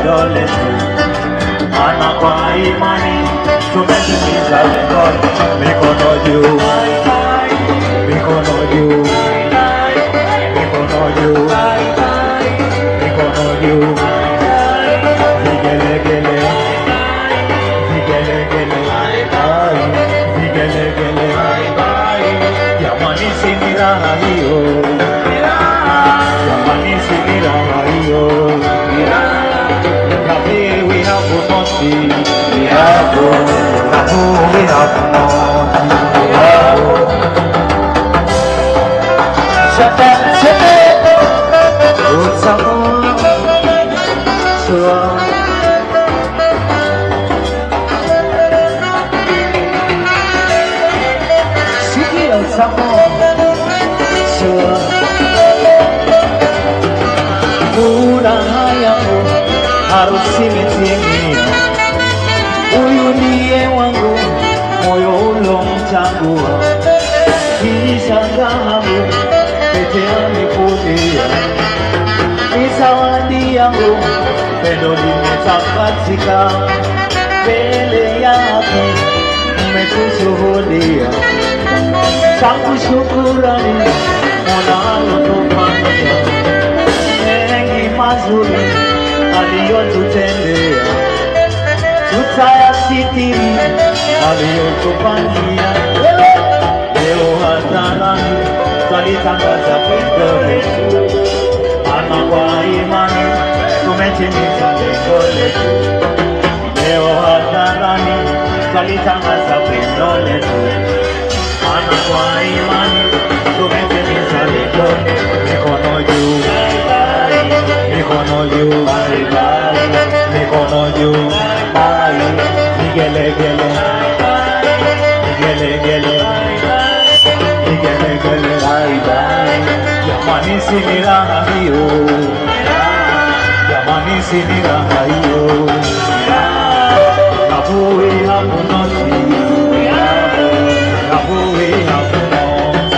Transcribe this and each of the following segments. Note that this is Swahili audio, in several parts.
vidole tu, maana kwa imani tumetimiza lengo. Mikono juu, mikono juu, mikono juu, mikono juu, vigelegele, vigelegele, vigelegele. Jamani si ni raha hiyo, jamani si ni raha hiyo. Kabiri we have mercy, we have we have mercy. Harusi imetimia, huyu ndiye wangu, moyo ulomchagua. Nilishangaa pete amekulia, ni zawadi yangu, pendo limetakatika. Mbele yake mmetushuhudia, tangu shukurani Mola alotufanyia mengi mazuri aliyotutendea, tutayasitiri aliyotufanyia. Leo hadharani twalitangaza pendo letu, maana kwa imani tumetimiza lengo letu. Leo hadharani twalitangaza pendo letu, maana kwa imani tumetimiza lengo letu. Mikono juu, mikono juu, mikono juu, vigelegele, vigelegele, vigelegele. Jamani si ni raha hiyo, jamani si ni raha hiyo. Kaburi hapo noti, kaburi hapo noti.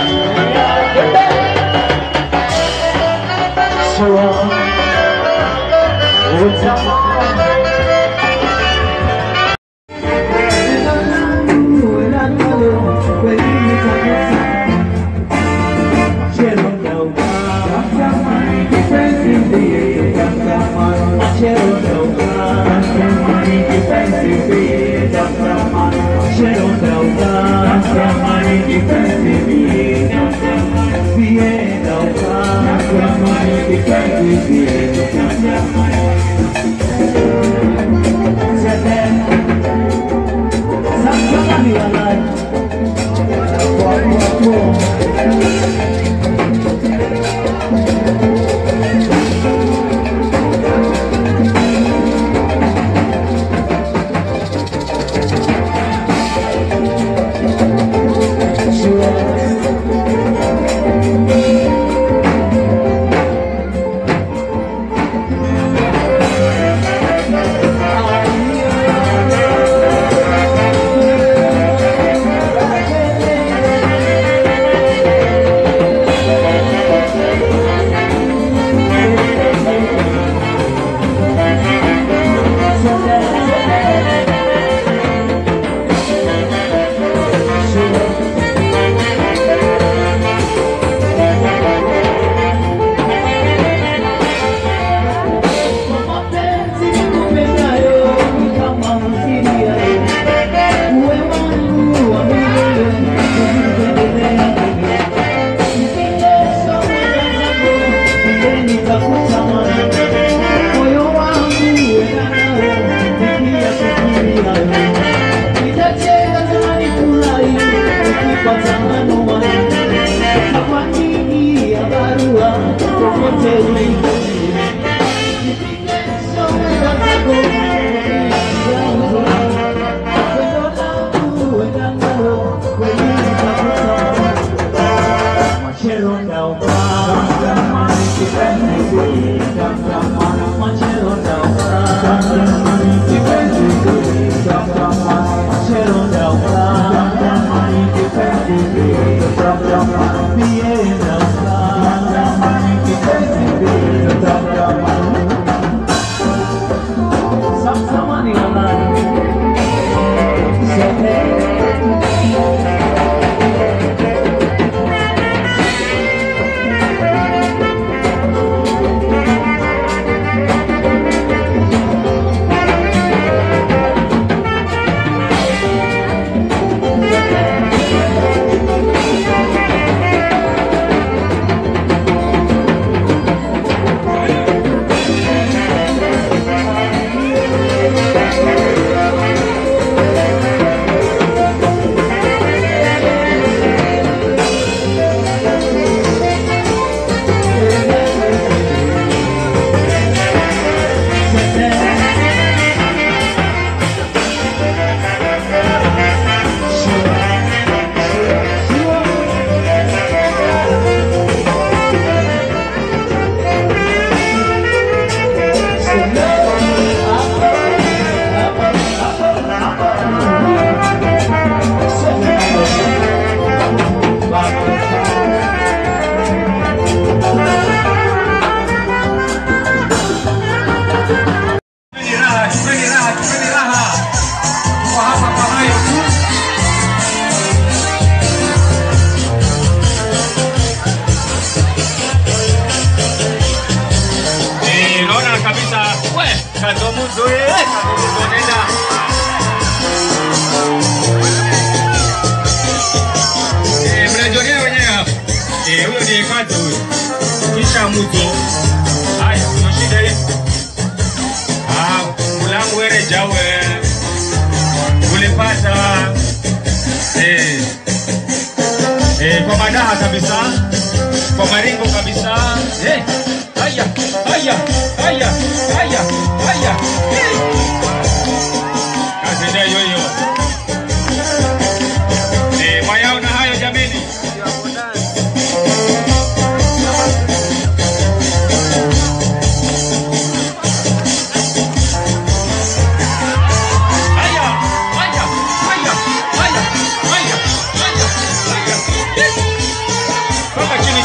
So Be we kadomuzo nenda. Mnajionea wenyewe hapa. Huyo ndiye kazi huyo. Kisha mto. Haya, kuna shida hii. Mulangu were jawe. Ulipata kwa madaha kabisa. Kwa maringo kabisa. Haya. Kazi ndio hiyo. Mayaona hayo jameni. Paka chini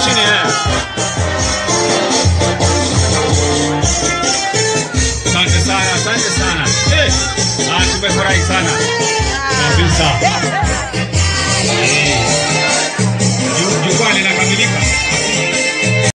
Asante sana. Tumefurahi sana. Kabisa. Jukwaa linakamilika.